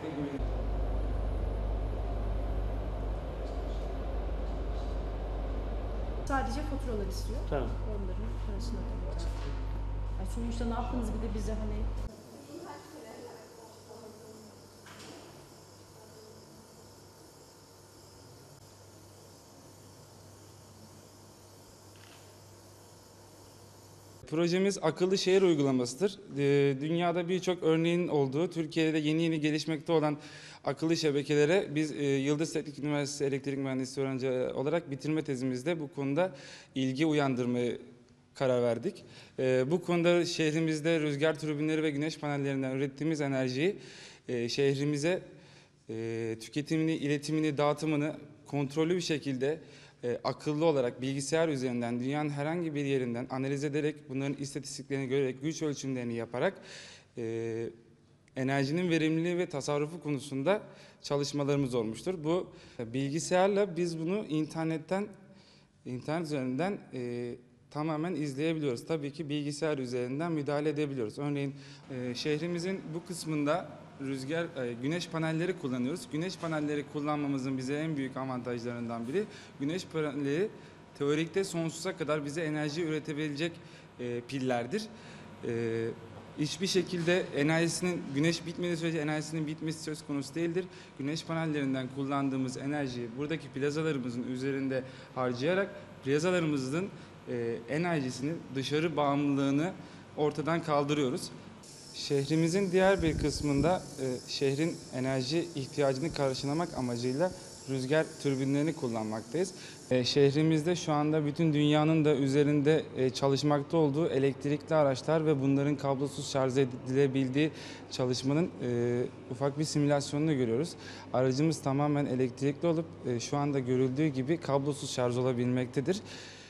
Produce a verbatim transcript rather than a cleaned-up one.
Sadece faturalar istiyor. Tamam. Onların parasını ödeyeceğiz. Yani sonuçta ne yaptınız bir de bize hani... Projemiz akıllı şehir uygulamasıdır. Dünyada birçok örneğin olduğu, Türkiye'de de yeni yeni gelişmekte olan akıllı şebekelere biz Yıldız Teknik Üniversitesi Elektrik Mühendisliği öğrenci olarak bitirme tezimizde bu konuda ilgi uyandırmayı karar verdik. Bu konuda şehrimizde rüzgar türbinleri ve güneş panellerinden ürettiğimiz enerjiyi şehrimize tüketimini, iletimini, dağıtımını kontrollü bir şekilde E, akıllı olarak bilgisayar üzerinden dünyanın herhangi bir yerinden analiz ederek bunların istatistiklerini görerek güç ölçümlerini yaparak e, enerjinin verimliliği ve tasarrufu konusunda çalışmalarımız olmuştur. Bu bilgisayarla biz bunu internetten internet üzerinden e, tamamen izleyebiliyoruz. Tabii ki bilgisayar üzerinden müdahale edebiliyoruz. Örneğin e, şehrimizin bu kısmında rüzgar, güneş panelleri kullanıyoruz. Güneş panelleri kullanmamızın bize en büyük avantajlarından biri, güneş panelleri teorikte sonsuza kadar bize enerji üretebilecek e, pillerdir. E, hiçbir şekilde enerjisinin, güneş bitmediği sürece enerjisinin bitmesi söz konusu değildir. Güneş panellerinden kullandığımız enerjiyi buradaki plazalarımızın üzerinde harcayarak plazalarımızın e, enerjisini, dışarı bağımlılığını ortadan kaldırıyoruz. Şehrimizin diğer bir kısmında e, şehrin enerji ihtiyacını karşılamak amacıyla rüzgar türbinlerini kullanmaktayız. E, şehrimizde şu anda bütün dünyanın da üzerinde e, çalışmakta olduğu elektrikli araçlar ve bunların kablosuz şarj edilebildiği çalışmanın e, ufak bir simülasyonunu görüyoruz. Aracımız tamamen elektrikli olup e, şu anda görüldüğü gibi kablosuz şarj olabilmektedir.